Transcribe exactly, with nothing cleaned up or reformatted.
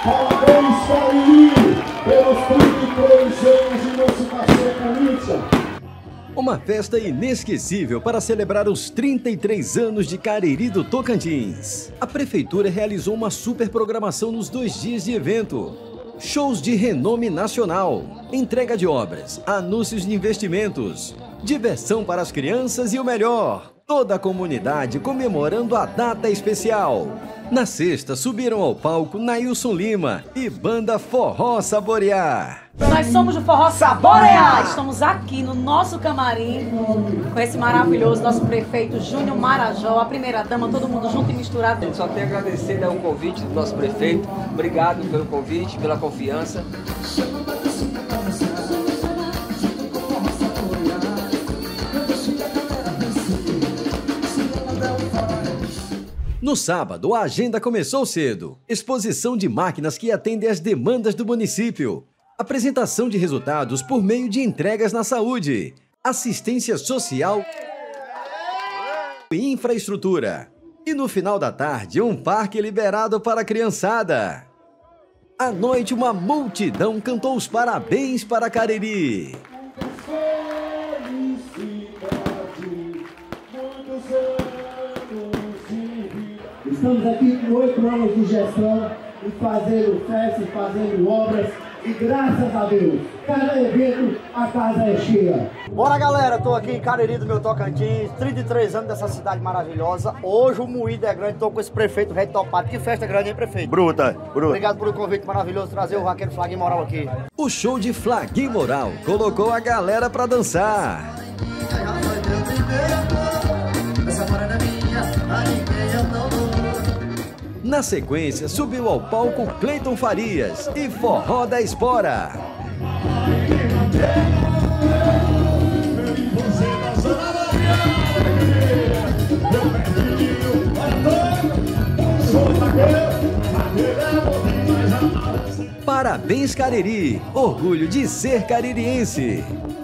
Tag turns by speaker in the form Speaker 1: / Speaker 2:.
Speaker 1: Parabéns, Cariri, pelos trinta e três anos de emancipação política.
Speaker 2: Uma festa inesquecível para celebrar os trinta e três anos de Cariri do Tocantins. A prefeitura realizou uma super programação nos dois dias de evento. Shows de renome nacional, entrega de obras, anúncios de investimentos, diversão para as crianças e o melhor, toda a comunidade comemorando a data especial. Na sexta, subiram ao palco Nailson Lima e banda Forró Saborear.
Speaker 3: Nós somos o Forró Saborear. Estamos aqui no nosso camarim com esse maravilhoso nosso prefeito Júnior Marajó, a primeira-dama, todo mundo junto e misturado.
Speaker 4: Eu só tenho a agradecer, né, o convite do nosso prefeito. Obrigado pelo convite, pela confiança.
Speaker 2: No sábado, a agenda começou cedo. Exposição de máquinas que atendem às demandas do município. Apresentação de resultados por meio de entregas na saúde. Assistência social e infraestrutura. E no final da tarde, um parque liberado para a criançada. À noite, uma multidão cantou os parabéns para Cariri.
Speaker 1: Estamos aqui com oito anos de gestão e fazendo festas, fazendo obras e graças a Deus, cada evento a casa é cheia.
Speaker 5: Bora galera, tô aqui em Cariri do meu Tocantins, trinta e três anos dessa cidade maravilhosa. Hoje o moído é grande, tô com esse prefeito Rei Topado. Que festa grande, hein, prefeito?
Speaker 6: Bruta, bruta.
Speaker 5: Obrigado por um convite maravilhoso, trazer o vaqueiro Flaguinho Moral aqui.
Speaker 2: O show de Flaguinho Moral colocou a galera pra dançar. Na sequência, subiu ao palco Cleiton Farias e Forró da Espora. Parabéns, Cariri! Orgulho de ser caririense!